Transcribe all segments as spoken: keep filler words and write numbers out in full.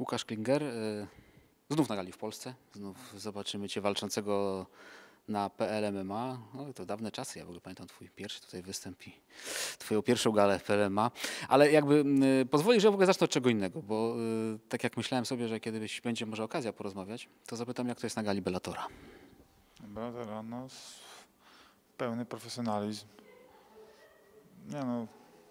Łukasz Klinger, znów na gali w Polsce, znów zobaczymy Cię walczącego na P L M M A. No, to dawne czasy, ja w ogóle pamiętam Twój pierwszy tutaj występ i Twoją pierwszą galę P L M M A. Ale jakby y, pozwoli, że w ogóle zacznę od czego innego, bo y, tak jak myślałem sobie, że kiedyś będzie może okazja porozmawiać, to zapytam, jak to jest na gali Bellatora. Bellatora, no pełny profesjonalizm. Nie no,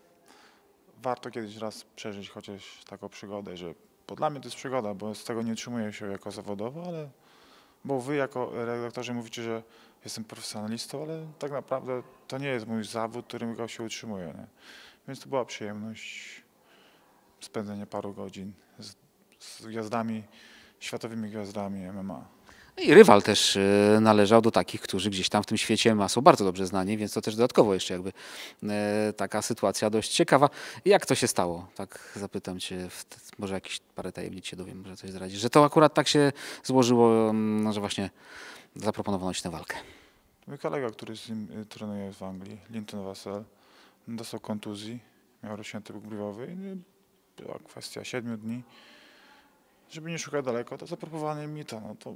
warto kiedyś raz przeżyć chociaż taką przygodę, że bo dla mnie to jest przygoda, bo z tego nie utrzymuję się jako zawodowo, ale bo wy jako redaktorzy mówicie, że jestem profesjonalistą, ale tak naprawdę to nie jest mój zawód, którym się utrzymuję. Nie? Więc to była przyjemność spędzenie paru godzin z, z gwiazdami, światowymi gwiazdami M M A. I rywal też y, należał do takich, którzy gdzieś tam w tym świecie M M A są bardzo dobrze znani, więc to też dodatkowo jeszcze jakby y, taka sytuacja dość ciekawa. Jak to się stało? Tak zapytam Cię, w te, może jakieś parę tajemnic się dowiem, może coś zdradzisz, że to akurat tak się złożyło, no, że właśnie zaproponowano Ci tę walkę. Mój kolega, który z nim trenuje w Anglii, Linton Vassell, dostał kontuzji, miał rozcięty łuk brwiowy i była kwestia siedmiu dni. Żeby nie szukać daleko, to zaproponowano mi to, no to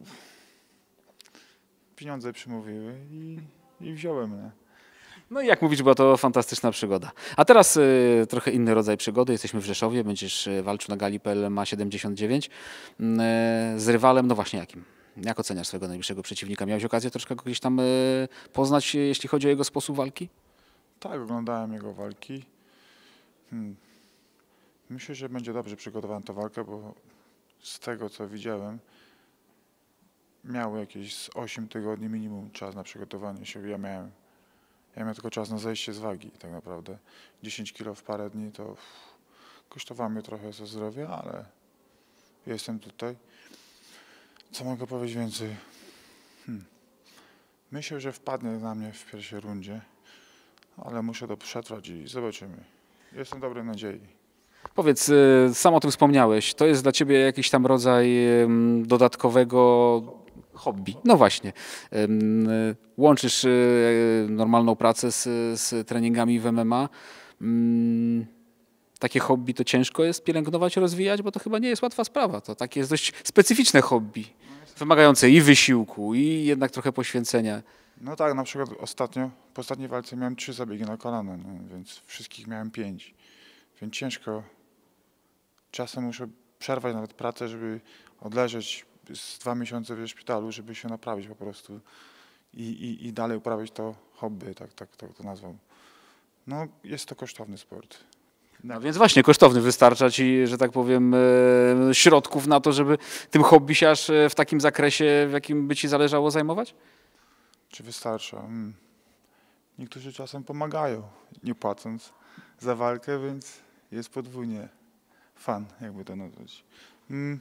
pieniądze przymówiły i, i wziąłem. Nie? No i jak mówisz, była to fantastyczna przygoda. A teraz y, trochę inny rodzaj przygody. Jesteśmy w Rzeszowie, będziesz walczył na gali P L M A siedemdziesiąt dziewięć y, z rywalem, no właśnie jakim? Jak oceniasz swojego najbliższego przeciwnika? Miałeś okazję troszkę go gdzieś tam y, poznać, jeśli chodzi o jego sposób walki? Tak, oglądałem jego walki. Hmm. Myślę, że będzie dobrze przygotowany tę walkę, bo z tego co widziałem, miał jakieś z osiem tygodni minimum czas na przygotowanie się. Ja miałem, ja miałem tylko czas na zejście z wagi tak naprawdę. dziesięć kilo w parę dni to kosztowało mnie trochę ze zdrowia, ale jestem tutaj. Co mogę powiedzieć więcej? Hmm. Myślę, że wpadnie na mnie w pierwszej rundzie, ale muszę to przetrwać i zobaczymy. Jestem dobrej nadziei. Powiedz, y, sam o tym wspomniałeś, to jest dla Ciebie jakiś tam rodzaj y, dodatkowego hobby. No właśnie. Y, łączysz y, normalną pracę z, z treningami w M M A. Y, takie hobby to ciężko jest pielęgnować, rozwijać, bo to chyba nie jest łatwa sprawa. To takie jest dość specyficzne hobby, wymagające i wysiłku, i jednak trochę poświęcenia. No tak, na przykład ostatnio, po ostatniej walce miałem trzy zabiegi na kolano, no, więc wszystkich miałem pięć. Więc ciężko. Czasem muszę przerwać nawet pracę, żeby odleżeć z dwa miesiące w szpitalu, żeby się naprawić po prostu i, i, i dalej uprawiać to hobby, tak, tak, tak to nazwą. No jest to kosztowny sport. No więc właśnie, kosztowny, wystarcza Ci, że tak powiem, e, środków na to, żeby tym hobby się aż w takim zakresie, w jakim by Ci zależało, zajmować? Czy wystarcza? Hmm. Niektórzy czasem pomagają, nie płacąc za walkę, więc jest podwójnie fan, jakby to nazwać. Hmm.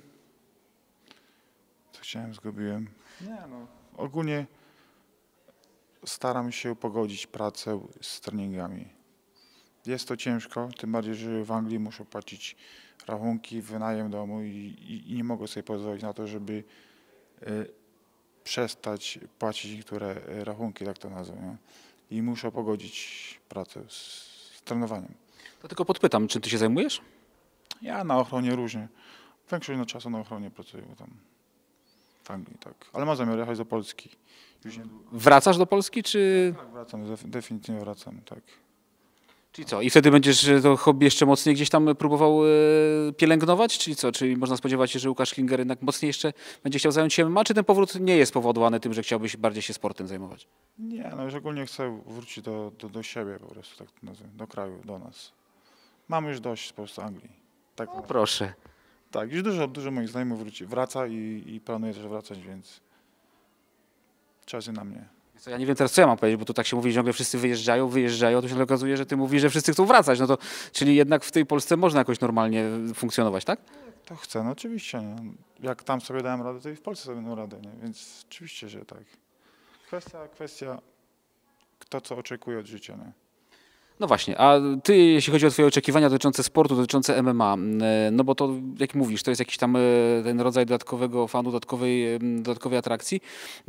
Co chciałem, zgubiłem. Nie no. Ogólnie staram się pogodzić pracę z treningami. Jest to ciężko, tym bardziej, że w Anglii muszę płacić rachunki, wynajem domu i, i, i nie mogę sobie pozwolić na to, żeby y, przestać płacić niektóre rachunki, tak to nazwę. Nie? I muszę pogodzić pracę z, z trenowaniem. To tylko podpytam, czym Ty się zajmujesz? Ja na ochronie różnie. Większość na czasu na ochronie pracuję tam w Anglii, tak. Ale mam zamiar jechać do Polski. Już nie... Wracasz do Polski, czy... Tak, wracam, definitywnie wracam, tak. Czyli co? I wtedy będziesz to hobby jeszcze mocniej gdzieś tam próbował e, pielęgnować? Czyli co? Czyli można spodziewać się, że Łukasz Klinger jednak mocniej jeszcze będzie chciał zająć się M M A, czy ten powrót nie jest spowodowany tym, że chciałbyś bardziej się sportem zajmować? Nie, no już ogólnie chcę wrócić do, do, do siebie po prostu, tak to nazwę, do kraju, do nas. Mam już dość po prostu Anglii. Tak, No, proszę. tak, już dużo, dużo moich znajomych wróci, wraca i, i planuje też wracać, więc czas na mnie. Ja nie wiem teraz, co ja mam powiedzieć, bo tu tak się mówi, że ciągle wszyscy wyjeżdżają, wyjeżdżają, a tu się okazuje, że Ty mówisz, że wszyscy chcą wracać. No to, czyli jednak w tej Polsce można jakoś normalnie funkcjonować, tak? To chcę, no oczywiście. Nie? Jak tam sobie dałem radę, to i w Polsce sobie dam radę, nie? Więc oczywiście, że tak. Kwestia, kwestia, kto co oczekuje od życia. Nie? No właśnie, a Ty, jeśli chodzi o Twoje oczekiwania dotyczące sportu, dotyczące M M A, no bo to, jak mówisz, to jest jakiś tam ten rodzaj dodatkowego fanu, dodatkowej, dodatkowej atrakcji.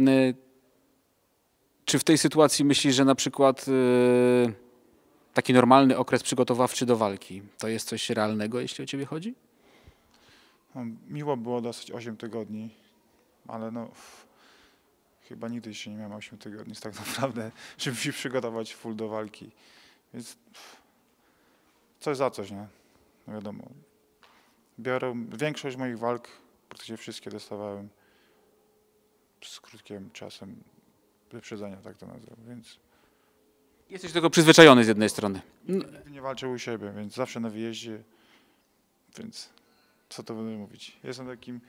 Czy w tej sytuacji myślisz, że na przykład yy, taki normalny okres przygotowawczy do walki to jest coś realnego, jeśli o Ciebie chodzi? No, miło było dosyć osiem tygodni, ale no f- chyba nigdy jeszcze nie miałem osiem tygodni tak naprawdę, żeby się przygotować full do walki. Więc f- coś za coś, nie? No wiadomo. Biorę większość moich walk, praktycznie wszystkie dostawałem z krótkim czasem wyprzedzenia, tak to nazywam, więc Jesteś do tego przyzwyczajony z jednej strony. No, nigdy nie walczę u siebie, więc zawsze na wyjeździe, więc co to będę mówić. Jestem takim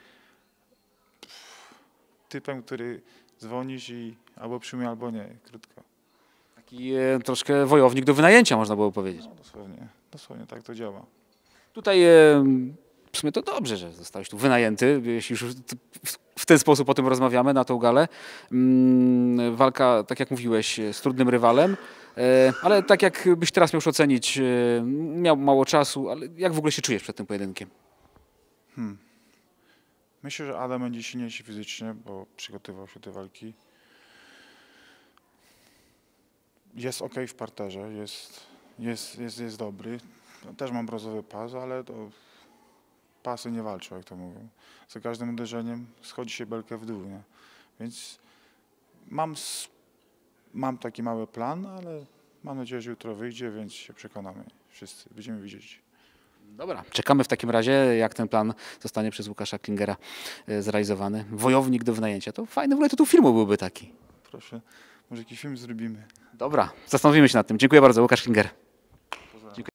typem, który dzwonisz i albo przyjmie, albo nie, krótko. taki e, troszkę wojownik do wynajęcia, można było powiedzieć. No, dosłownie, dosłownie tak to działa. Tutaj e, w sumie to dobrze, że zostałeś tu wynajęty, jeśli już w- w ten sposób o tym rozmawiamy na tą galę. Mm, Walka, tak jak mówiłeś, z trudnym rywalem, e, ale tak jak byś teraz miał już ocenić, e, miał mało czasu, ale jak w ogóle się czujesz przed tym pojedynkiem? Hmm. Myślę, że Adam będzie silniejszy fizycznie, bo przygotowywał się do walki. Jest ok w parterze, jest, jest, jest, jest dobry. No, też mam brązowy pas, ale to pasy nie walczą, jak to mówią. Za każdym uderzeniem schodzi się belkę w dół, nie? Więc mam, s- mam taki mały plan, ale mam nadzieję, że jutro wyjdzie, więc się przekonamy. Wszyscy będziemy widzieć. Dobra, czekamy w takim razie, jak ten plan zostanie przez Łukasza Klingera e, zrealizowany. Wojownik do wynajęcia. To fajny w ogóle tytuł filmu byłby taki. Proszę, może jakiś film zrobimy. Dobra, zastanowimy się nad tym. Dziękuję bardzo, Łukasz Klinger.